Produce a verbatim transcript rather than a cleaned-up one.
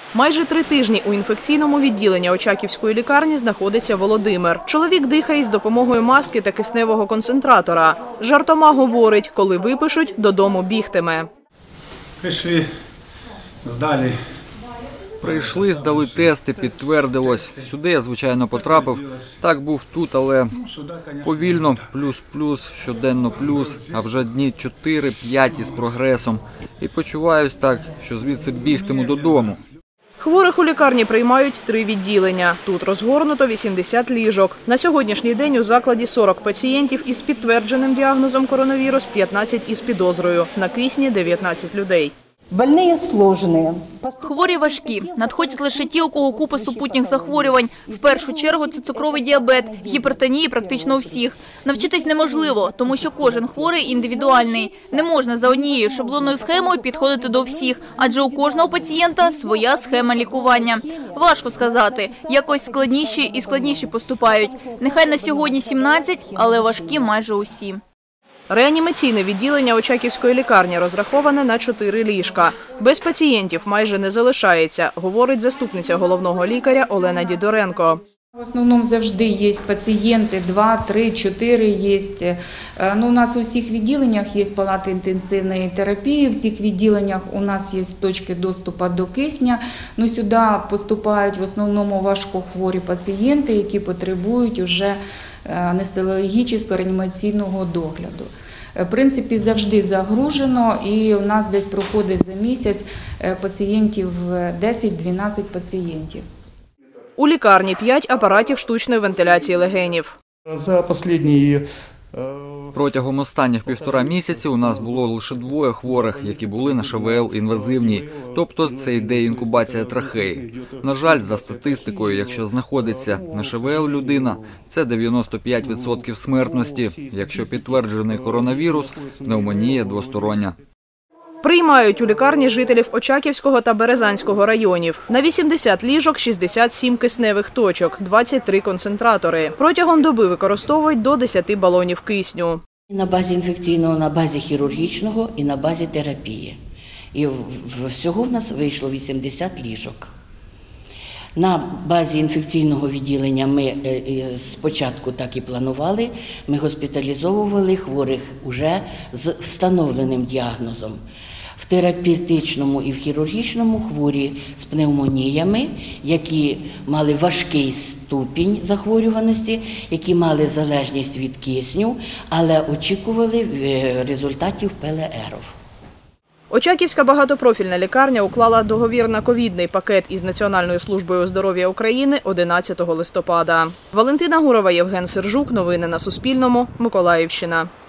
Майже три тижні у інфекційному відділенні Очаківської лікарні знаходиться Володимир. Чоловік дихає з допомогою маски та кисневого концентратора. Жартома говорить, коли випишуть, додому бігтиме. Прийшли, здали. Прийшли, здали тести, підтвердилось. Сюди я, звичайно, потрапив. Так був тут, але повільно, плюс-плюс, щоденно плюс, а вже дні чотири-п'ять із прогресом. І почуваюсь так, що звідси бігтиму додому. Хворих у лікарні приймають три відділення. Тут розгорнуто вісімдесят ліжок. На сьогоднішній день у закладі сорок пацієнтів із підтвердженим діагнозом коронавірус, п'ятнадцять із підозрою. На кисні – дев'ятнадцять людей. Больні складні. Хворі важкі. Надходять лише ті, у кого купа супутніх захворювань. В першу чергу це цукровий діабет, гіпертонії практично у всіх. Навчитись неможливо, тому що кожен хворий індивідуальний. Не можна за однією шаблонною схемою підходити до всіх, адже у кожного пацієнта своя схема лікування. Важко сказати, якось складніші і складніші поступають. Нехай на сьогодні сімнадцять, але важкі майже усі. Реанімаційне відділення Очаківської лікарні розраховане на чотири ліжка. Без пацієнтів майже не залишається, говорить заступниця головного лікаря Олена Дідоренко. В основному завжди є пацієнти, два, три, чотири є. Ну, у нас у всіх відділеннях є палати інтенсивної терапії, у всіх відділеннях у нас є точки доступу до кисня. Ну, сюди поступають в основному важкохворі пацієнти, які потребують вже анестезіологічного реанімаційного догляду. В принципі, завжди загружено, і у нас десь проходить за місяць пацієнтів десять-дванадцять пацієнтів. У лікарні п'ять апаратів штучної вентиляції легенів. За останні... Протягом останніх півтора місяці у нас було лише двоє хворих, які були на ШВЛ інвазивні, тобто це йде інкубація трахеї. На жаль, за статистикою, якщо знаходиться на ШВЛ людина, це дев'яносто п'ять відсотків смертності, якщо підтверджений коронавірус, пневмонія двостороння. Приймають у лікарні жителів Очаківського та Березанського районів. На вісімдесят ліжок – шістдесят сім кисневих точок, двадцять три концентратори. Протягом доби використовують до десяти балонів кисню. На базі інфекційного, на базі хірургічного і на базі терапії. І всього в нас вийшло вісімдесят ліжок. На базі інфекційного відділення ми спочатку так і планували, ми госпіталізовували хворих уже з встановленим діагнозом. В терапевтичному і в хірургічному хворі з пневмоніями, які мали важкий ступінь захворюваності, які мали залежність від кисню, але очікували результатів ПЛРів. Очаківська багатопрофільна лікарня уклала договір на ковідний пакет із Національною службою здоров'я України одинадцятого листопада. Валентина Гурова, Євген Сержук. Новини на Суспільному. Миколаївщина.